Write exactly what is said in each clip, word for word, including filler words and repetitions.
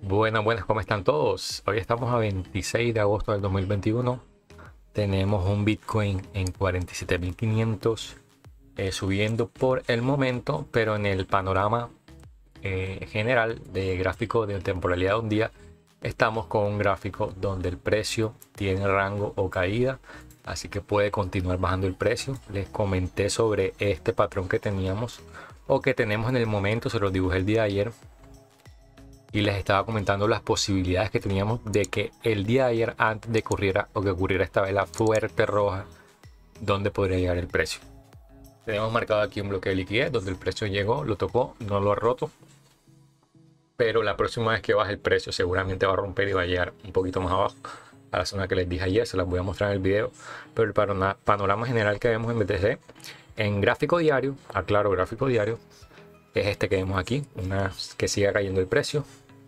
Buenas, buenas, ¿cómo están todos? Hoy estamos a veintiséis de agosto del dos mil veintiuno. Tenemos un Bitcoin en cuarenta y siete mil quinientos, eh, subiendo por el momento, pero en el panorama eh, general de gráfico de temporalidad de un día, estamos con un gráfico donde el precio tiene rango o caída, así que puede continuar bajando el precio. Les comenté sobre este patrón que teníamos o que tenemos en el momento, se los dibujé el día de ayer. Y les estaba comentando las posibilidades que teníamos de que el día de ayer, antes de que ocurriera o que ocurriera esta vela fuerte roja, donde podría llegar el precio. Tenemos marcado aquí un bloque de liquidez donde el precio llegó, lo tocó, no lo ha roto, pero la próxima vez que baje el precio seguramente va a romper y va a llegar un poquito más abajo a la zona que les dije ayer. Se las voy a mostrar en el video, pero el panorama general que vemos en B T C en gráfico diario, aclaro, gráfico diario, es este que vemos aquí, una que siga cayendo el precio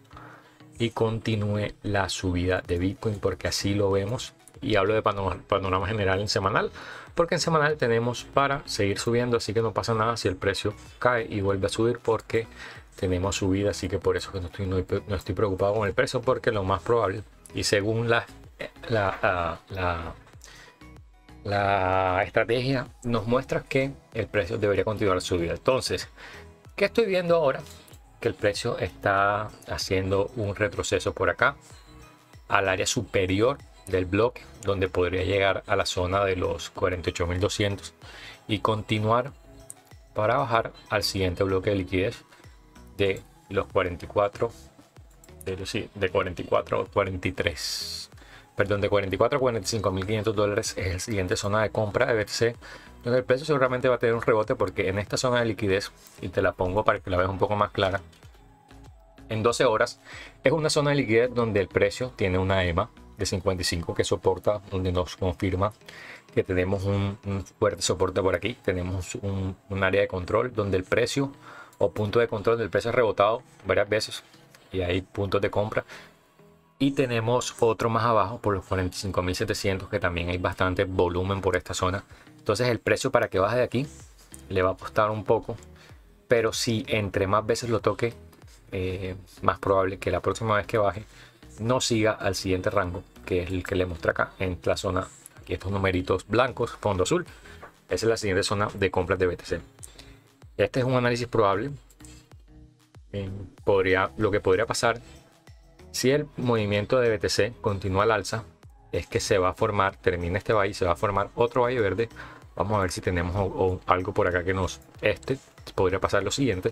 y continúe la subida de Bitcoin, porque así lo vemos. Y hablo de panorama, panorama general en semanal, porque en semanal tenemos para seguir subiendo, así que no pasa nada si el precio cae y vuelve a subir, porque tenemos subida. Así que por eso que no estoy, no, no estoy preocupado con el precio, porque lo más probable, y según la, la, la, la, la estrategia, nos muestra que el precio debería continuar subida. Entonces, ¿qué estoy viendo ahora? Que el precio está haciendo un retroceso por acá al área superior del bloque, donde podría llegar a la zona de los cuarenta y ocho mil doscientos y continuar para bajar al siguiente bloque de liquidez de los cuarenta y cuatro, de, sí, de cuarenta y cuatro a cuarenta y tres, perdón, de cuarenta y cuatro a cuarenta y cinco mil quinientos dólares es el siguiente zona de compra de B T C, donde el precio seguramente va a tener un rebote, porque en esta zona de liquidez, y te la pongo para que la veas un poco más clara, en doce horas es una zona de liquidez donde el precio tiene una E M A de cincuenta y cinco que soporta, donde nos confirma que tenemos un, un fuerte soporte por aquí. Tenemos un, un área de control donde el precio o punto de control del precio ha rebotado varias veces y hay puntos de compra. Y tenemos otro más abajo por los cuarenta y cinco mil setecientos, que también hay bastante volumen por esta zona. Entonces el precio, para que baje de aquí, le va a costar un poco, pero si entre más veces lo toque, eh, más probable que la próxima vez que baje no siga al siguiente rango, que es el que le muestra acá en la zona, aquí estos numeritos blancos, fondo azul. Esa es la siguiente zona de compras de B T C. Este es un análisis probable. Eh, podría, lo que podría pasar si el movimiento de B T C continúa al alza es que se va a formar, termina este valle, se va a formar otro valle verde. Vamos a ver si tenemos o, o algo por acá que nos... Este podría pasar lo siguiente,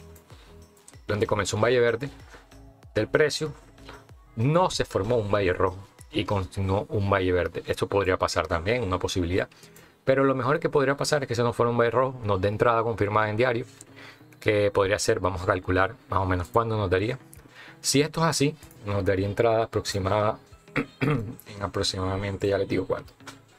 donde comenzó un valle verde del precio, no se formó un valle rojo y continuó un valle verde. Esto podría pasar también, una posibilidad, pero lo mejor que podría pasar es que se nos fuera un valle rojo, nos dé entrada confirmada en diario, que podría ser, vamos a calcular más o menos cuándo nos daría. Si esto es así, nos daría entrada aproximada en aproximadamente, ya les digo cuánto.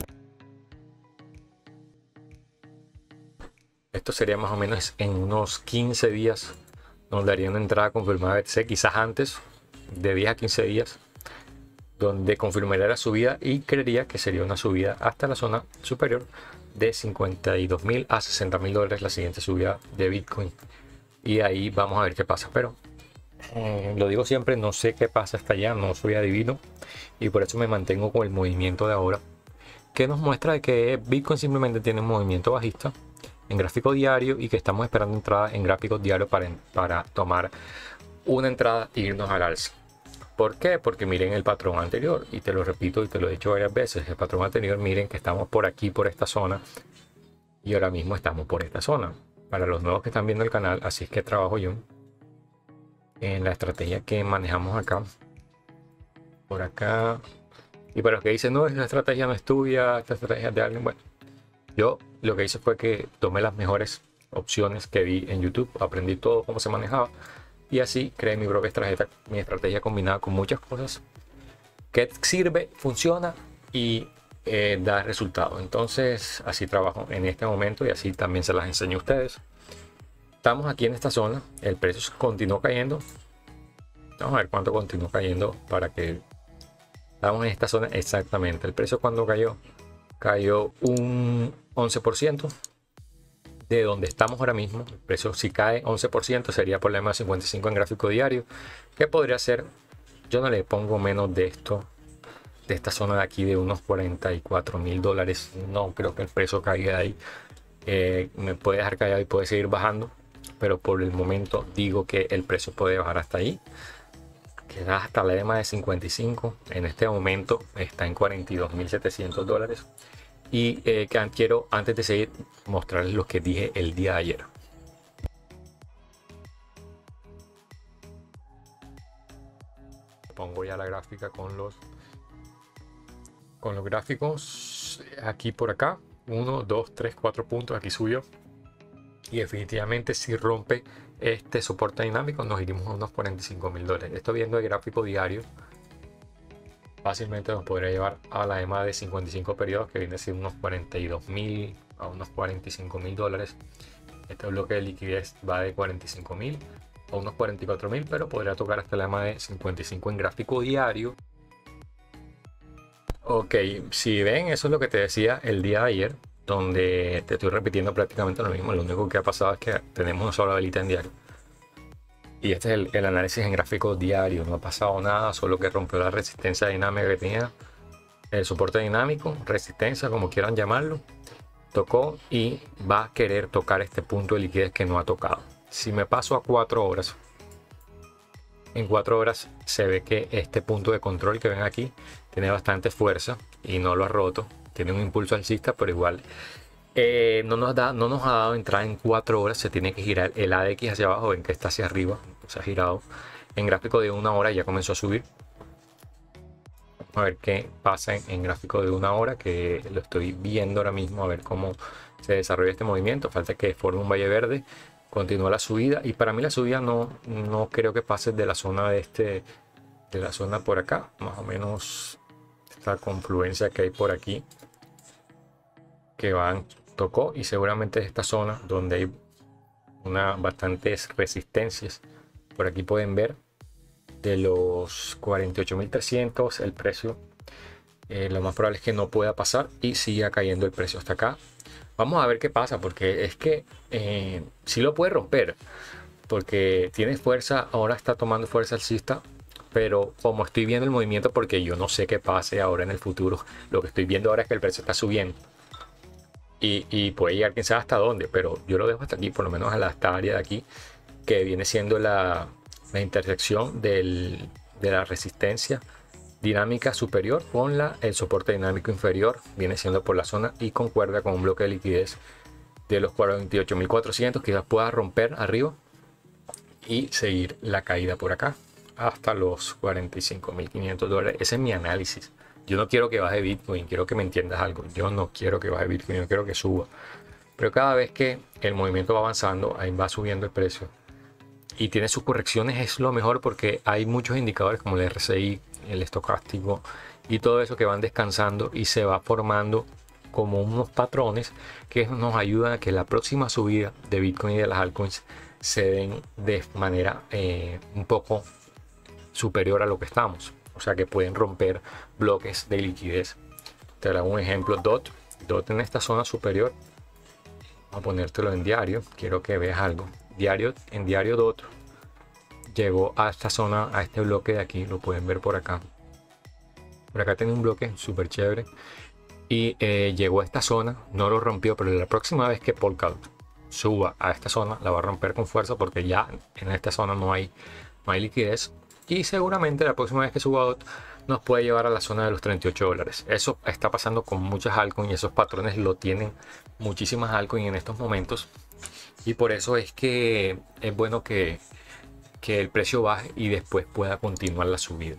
Esto sería más o menos en unos quince días, nos daría una entrada confirmada B T C, quizás antes de diez a quince días, donde confirmaría la subida, y creería que sería una subida hasta la zona superior de cincuenta y dos mil a sesenta mil dólares, la siguiente subida de Bitcoin. Y ahí vamos a ver qué pasa, pero eh, lo digo siempre, no sé qué pasa hasta allá, no soy adivino, y por eso me mantengo con el movimiento de ahora, que nos muestra que Bitcoin simplemente tiene un movimiento bajista en gráfico diario y que estamos esperando entrada en gráfico diario para, para tomar una entrada e irnos al alza. ¿Por qué? Porque miren el patrón anterior, y te lo repito y te lo he dicho varias veces, el patrón anterior, miren que estamos por aquí, por esta zona, y ahora mismo estamos por esta zona. Para los nuevos que están viendo el canal, así es que trabajo yo en la estrategia que manejamos acá, por acá. Y para los que dicen, no, esta estrategia no es tuya, esta estrategia es de alguien, bueno, yo lo que hice fue que tomé las mejores opciones que vi en YouTube, aprendí todo cómo se manejaba, y así creé mi propia estrategia, mi estrategia combinada con muchas cosas que sirve, funciona y eh, da resultado. Entonces así trabajo en este momento y así también se las enseño a ustedes. Estamos aquí en esta zona, el precio continuó cayendo. Vamos a ver cuánto continuó cayendo para que estamos en esta zona. Exactamente, el precio cuando cayó cayó un once por ciento de donde estamos ahora mismo. El precio si cae once por ciento sería por la E M A cincuenta y cinco en gráfico diario, que podría ser, yo no le pongo menos de esto, de esta zona de aquí de unos cuarenta y cuatro mil dólares. No creo que el precio caiga de ahí. Eh, me puede dejar callado y puede seguir bajando, pero por el momento digo que el precio puede bajar hasta ahí, que da hasta la E M A de cincuenta y cinco. En este momento está en cuarenta y dos mil setecientos dólares. Y eh, que quiero, antes de seguir, mostrarles lo que dije el día de ayer. Pongo ya la gráfica con los con los gráficos aquí por acá. uno, dos, tres, cuatro puntos. Aquí subió. Y definitivamente si rompe este soporte dinámico nos iremos a unos cuarenta y cinco mil dólares. Estoy viendo el gráfico diario. Fácilmente nos podría llevar a la E M A de cincuenta y cinco periodos, que viene a ser unos cuarenta y dos mil a unos cuarenta y cinco mil dólares. Este bloque de liquidez va de cuarenta y cinco mil a unos cuarenta y cuatro mil, pero podría tocar hasta la E M A de cincuenta y cinco en gráfico diario. Ok, si ven, eso es lo que te decía el día de ayer, donde te estoy repitiendo prácticamente lo mismo. Lo único que ha pasado es que tenemos una sola velita en diario. Y este es el, el análisis en gráfico diario. No ha pasado nada, solo que rompió la resistencia dinámica que tenía. El soporte dinámico, resistencia, como quieran llamarlo. Tocó y va a querer tocar este punto de liquidez que no ha tocado. Si me paso a cuatro horas, en cuatro horas se ve que este punto de control que ven aquí tiene bastante fuerza y no lo ha roto. Tiene un impulso alcista, pero igual Eh, no, nos da, no nos ha dado entrada en cuatro horas. Se tiene que girar el A D X hacia abajo. Ven que está hacia arriba, se ha girado. En gráfico de una hora ya comenzó a subir. Vamos a ver qué pasa en, en gráfico de una hora, que lo estoy viendo ahora mismo, a ver cómo se desarrolla este movimiento. Falta que forme un valle verde, continúa la subida, y para mí la subida no, no creo que pase de la zona de este de la zona por acá, más o menos esta confluencia que hay por aquí, que van tocó, y seguramente esta zona donde hay una bastantes resistencias. Por aquí pueden ver de los cuarenta y ocho mil trescientos el precio, eh, lo más probable es que no pueda pasar y siga cayendo el precio hasta acá. Vamos a ver qué pasa, porque es que eh, sí lo puede romper, porque tiene fuerza, ahora está tomando fuerza alcista, pero como estoy viendo el movimiento, porque yo no sé qué pase ahora en el futuro, lo que estoy viendo ahora es que el precio está subiendo. Y, y puede llegar quién sabe hasta dónde, pero yo lo dejo hasta aquí, por lo menos a esta área de aquí, que viene siendo la, la intersección del, de la resistencia dinámica superior con la, el soporte dinámico inferior, viene siendo por la zona y concuerda con un bloque de liquidez de los cuarenta y ocho mil cuatrocientos, que ya pueda romper arriba y seguir la caída por acá hasta los cuarenta y cinco mil quinientos dólares. Ese es mi análisis. Yo no quiero que baje Bitcoin, quiero que me entiendas algo. Yo no quiero que baje Bitcoin, yo quiero que suba. Pero cada vez que el movimiento va avanzando, ahí va subiendo el precio. Y tiene sus correcciones, es lo mejor, porque hay muchos indicadores como el R S I, el estocástico y todo eso que van descansando y se va formando como unos patrones que nos ayudan a que la próxima subida de Bitcoin y de las altcoins se den de manera eh, un poco superior a lo que estamos. O sea, que pueden romper bloques de liquidez. Te hago un ejemplo. D O T. D O T en esta zona superior. Vamos a ponértelo en diario. Quiero que veas algo. Diario, en diario D O T llegó a esta zona, a este bloque de aquí. Lo pueden ver por acá. Por acá tiene un bloque súper chévere. Y eh, llegó a esta zona. No lo rompió, pero la próxima vez que Polkadot suba a esta zona, la va a romper con fuerza, porque ya en esta zona no hay, no hay liquidez. Y seguramente la próxima vez que suba D O T nos puede llevar a la zona de los treinta y ocho dólares. Eso está pasando con muchas altcoins y esos patrones lo tienen muchísimas altcoins en estos momentos. Y por eso es que es bueno que, que el precio baje y después pueda continuar la subida.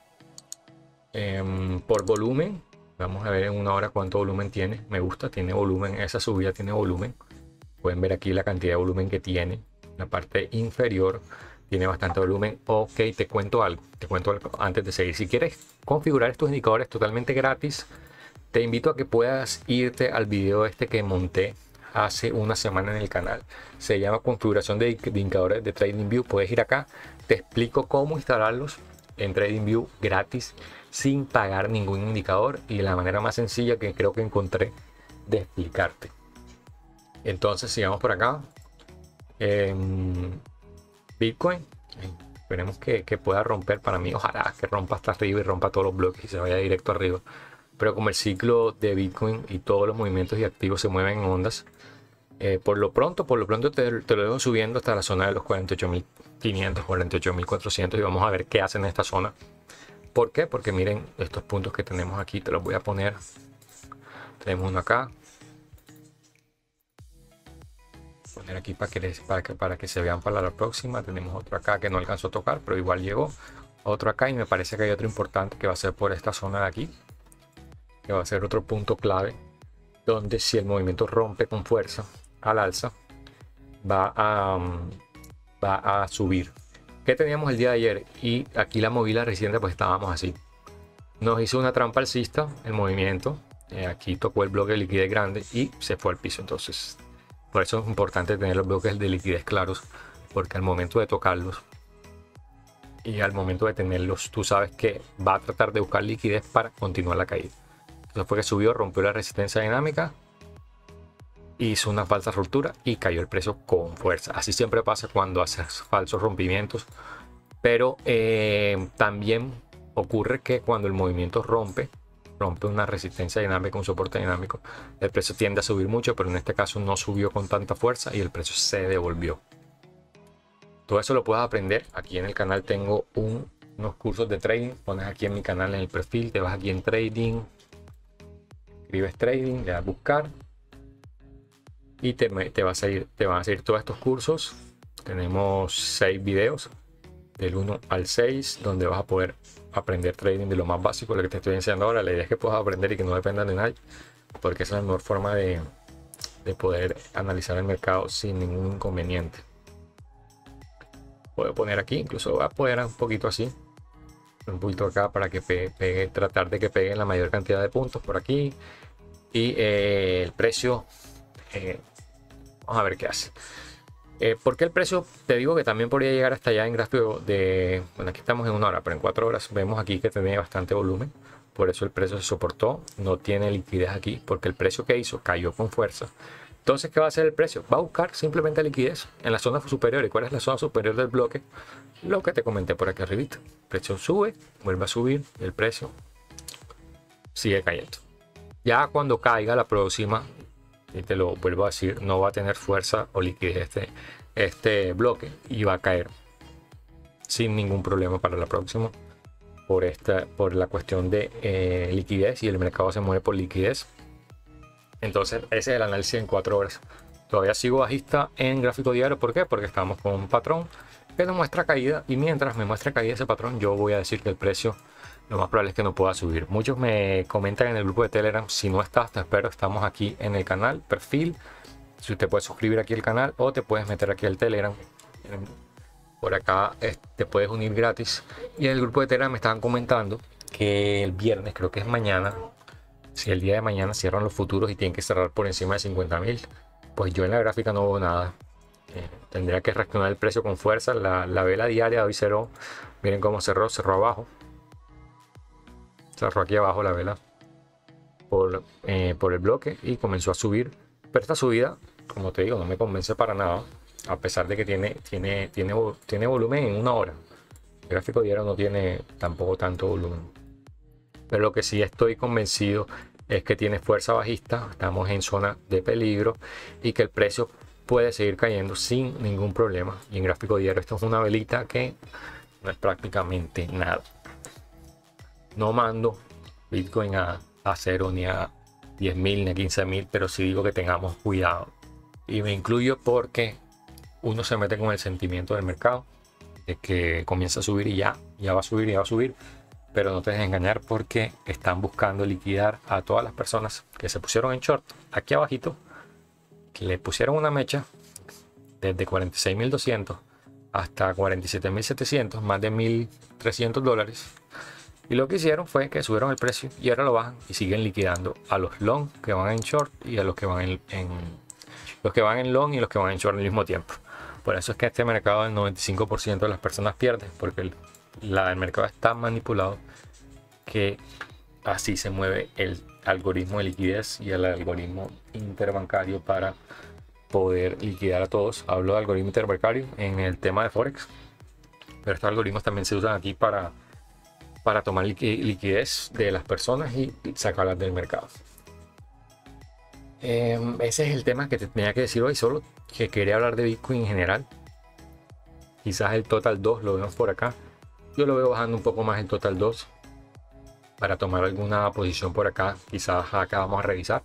Eh, por volumen, vamos a ver en una hora cuánto volumen tiene. Me gusta, tiene volumen, esa subida tiene volumen. Pueden ver aquí la cantidad de volumen que tiene. La parte inferior tiene bastante volumen. Ok, te cuento algo, te cuento algo antes de seguir. Si quieres configurar estos indicadores totalmente gratis, te invito a que puedas irte al video este que monté hace una semana en el canal. Se llama configuración de, de indicadores de TradingView. Puedes ir acá, te explico cómo instalarlos en TradingView gratis, sin pagar ningún indicador, y la manera más sencilla que creo que encontré de explicarte. Entonces sigamos por acá. Eh, Bitcoin. Esperemos que, que pueda romper. Para mí, ojalá que rompa hasta arriba y rompa todos los bloques y se vaya directo arriba. Pero como el ciclo de Bitcoin y todos los movimientos y activos se mueven en ondas, eh, por lo pronto, por lo pronto te, te lo dejo subiendo hasta la zona de los cuarenta y ocho mil quinientos, cuarenta y ocho mil cuatrocientos y vamos a ver qué hacen en esta zona. ¿Por qué? Porque miren estos puntos que tenemos aquí, te los voy a poner. Tenemos uno acá. Poner aquí para que, les, para, que, para que se vean para la próxima. Tenemos otro acá que no alcanzó a tocar, pero igual llegó. Otro acá y me parece que hay otro importante que va a ser por esta zona de aquí. Que va a ser otro punto clave. Donde si el movimiento rompe con fuerza al alza, va a, va a subir. ¿Qué teníamos el día de ayer? Y aquí la movida reciente pues estábamos así. Nos hizo una trampa alcista el movimiento. Eh, aquí tocó el bloque de liquidez grande y se fue al piso. Entonces, por eso es importante tener los bloques de liquidez claros. Porque al momento de tocarlos y al momento de tenerlos, tú sabes que va a tratar de buscar liquidez para continuar la caída. Entonces fue que subió, rompió la resistencia dinámica, hizo una falsa ruptura y cayó el precio con fuerza. Así siempre pasa cuando haces falsos rompimientos. Pero eh, también ocurre que cuando el movimiento rompe, rompe una resistencia dinámica, un soporte dinámico, el precio tiende a subir mucho, pero en este caso no subió con tanta fuerza y el precio se devolvió. Todo eso lo puedes aprender. Aquí en el canal tengo un, unos cursos de trading. Pones aquí en mi canal en el perfil, te vas aquí en trading, escribes trading, le das a buscar y te, te, vas a ir, te van a salir todos estos cursos. Tenemos seis videos del uno al seis donde vas a poder aprender trading de lo más básico, lo que te estoy enseñando ahora. La idea es que puedas aprender y que no dependan de nadie, porque esa es la mejor forma de, de poder analizar el mercado sin ningún inconveniente. Puedo poner aquí, incluso voy a poner un poquito así, un poquito acá para que pegue, pegue, tratar de que peguen la mayor cantidad de puntos por aquí. Y eh, el precio, eh, vamos a ver qué hace. Eh, porque el precio, te digo que también podría llegar hasta allá en gráfico de, bueno, aquí estamos en una hora, pero en cuatro horas vemos aquí que tiene bastante volumen. Por eso el precio se soportó, no tiene liquidez aquí, porque el precio que hizo cayó con fuerza. Entonces, ¿qué va a hacer el precio? Va a buscar simplemente liquidez en la zona superior. ¿Y cuál es la zona superior del bloque? Lo que te comenté por aquí arribita. El precio sube, vuelve a subir, y el precio sigue cayendo. Ya cuando caiga la próxima, y te lo vuelvo a decir, no va a tener fuerza o liquidez este, este bloque y va a caer sin ningún problema para la próxima por, esta, por la cuestión de eh, liquidez, y el mercado se mueve por liquidez. Entonces ese es el análisis en cuatro horas. Todavía sigo bajista en gráfico diario. ¿Por qué? Porque estamos con un patrón que nos muestra caída, y mientras me muestra caída ese patrón, yo voy a decir que el precio lo más probable es que no pueda subir. Muchos me comentan en el grupo de Telegram. Si no estás, te espero. Estamos aquí en el canal, perfil. Si te puedes suscribir aquí al canal o te puedes meter aquí al Telegram. Por acá te puedes unir gratis. Y en el grupo de Telegram me estaban comentando que el viernes, creo que es mañana, si el día de mañana cierran los futuros y tienen que cerrar por encima de cincuenta mil, pues yo en la gráfica no veo nada. Eh, tendría que reaccionar el precio con fuerza. La, la vela diaria hoy cerró. Miren cómo cerró, cerró abajo. Cerró aquí abajo la vela por, eh, por el bloque y comenzó a subir. Pero esta subida, como te digo, no me convence para nada. A pesar de que tiene, tiene, tiene, tiene volumen en una hora. El gráfico diario no tiene tampoco tanto volumen. Pero lo que sí estoy convencido es que tiene fuerza bajista. Estamos en zona de peligro y que el precio puede seguir cayendo sin ningún problema. Y en gráfico diario esto es una velita que no es prácticamente nada. No mando Bitcoin a, a cero, ni a diez mil, ni a quince mil, pero sí digo que tengamos cuidado. Y me incluyo porque uno se mete con el sentimiento del mercado, de que comienza a subir y ya, ya va a subir y ya va a subir. Pero no te dejes engañar, porque están buscando liquidar a todas las personas que se pusieron en short aquí abajito, que le pusieron una mecha desde cuarenta y seis mil doscientos hasta cuarenta y siete mil setecientos, más de mil trescientos dólares. Y lo que hicieron fue que subieron el precio y ahora lo bajan y siguen liquidando a los long que van en short y a los que van en, en los que van en long y los que van en short al mismo tiempo. Por eso es que este mercado, el noventa y cinco por ciento de las personas pierden, porque el, la, el mercado es tan manipulado que así se mueve el algoritmo de liquidez y el algoritmo interbancario para poder liquidar a todos. Hablo de algoritmo interbancario en el tema de Forex, pero estos algoritmos también se usan aquí para, para tomar liquidez de las personas y sacarlas del mercado. Eh, ese es el tema que te tenía que decir hoy, solo que quería hablar de Bitcoin en general. Quizás el Total dos lo vemos por acá. Yo lo veo bajando un poco más el Total dos para tomar alguna posición por acá. Quizás acá vamos a revisar.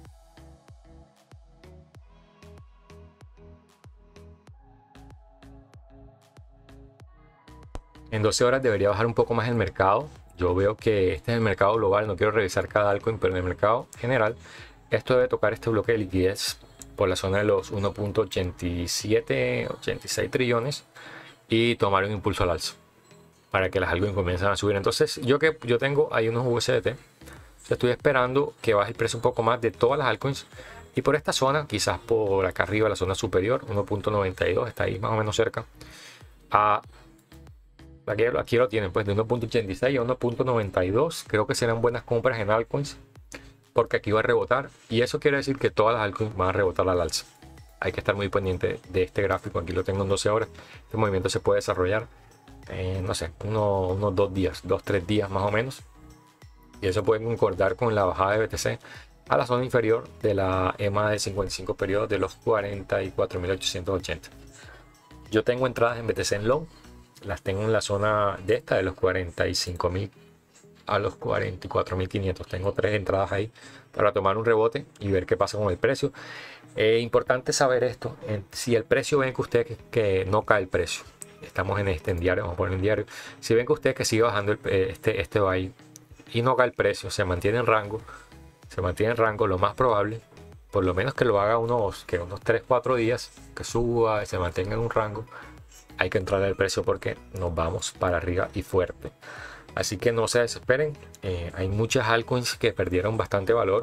En doce horas debería bajar un poco más el mercado. Yo veo que este es el mercado global, no quiero revisar cada altcoin, pero en el mercado general esto debe tocar este bloque de liquidez por la zona de los uno punto ochenta y siete, ochenta y seis trillones y tomar un impulso al alza para que las altcoins comiencen a subir. Entonces yo que yo tengo ahí unos U S D T, estoy esperando que baje el precio un poco más de todas las altcoins y por esta zona, quizás por acá arriba, la zona superior, uno punto noventa y dos, está ahí más o menos cerca. A Aquí, aquí lo tienen, pues de uno punto ochenta y seis a uno punto noventa y dos. Creo que serán buenas compras en altcoins porque aquí va a rebotar y eso quiere decir que todas las altcoins van a rebotar al alza. Hay que estar muy pendiente de este gráfico. Aquí lo tengo en doce horas. Este movimiento se puede desarrollar en, no sé, uno, unos dos días, dos, tres días más o menos. Y eso puede concordar con la bajada de B T C a la zona inferior de la E M A de cincuenta y cinco periodos de los cuarenta y cuatro mil ochocientos ochenta. Yo tengo entradas en B T C en low. Las tengo en la zona de esta de los cuarenta y cinco mil a los cuarenta y cuatro mil quinientos. Tengo tres entradas ahí para tomar un rebote y ver qué pasa con el precio. Es eh, importante saber esto. En, si el precio, ven que usted que, que no cae el precio, estamos en este en diario, vamos a poner en diario. Si ven que usted que sigue bajando el, este, este va ahí y no cae el precio, se mantiene en rango, se mantiene en rango, lo más probable, por lo menos que lo haga unos, que unos tres cuatro días, que suba y se mantenga en un rango. Hay que entrar al precio porque nos vamos para arriba y fuerte. Así que no se desesperen. Eh, hay muchas altcoins que perdieron bastante valor,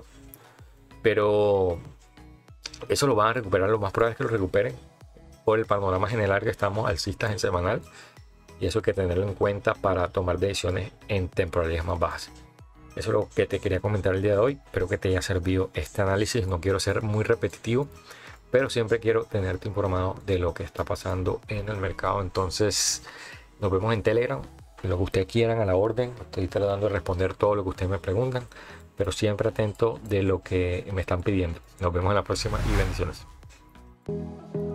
pero eso lo van a recuperar. Lo más probable es que lo recuperen por el panorama general que estamos alcistas en semanal. Y eso hay que tenerlo en cuenta para tomar decisiones en temporalidades más bajas. Eso es lo que te quería comentar el día de hoy. Espero que te haya servido este análisis. No quiero ser muy repetitivo, pero siempre quiero tenerte informado de lo que está pasando en el mercado. Entonces nos vemos en Telegram, lo que ustedes quieran, a la orden. Estoy tratando de responder todo lo que ustedes me preguntan, pero siempre atento de lo que me están pidiendo. Nos vemos en la próxima y bendiciones.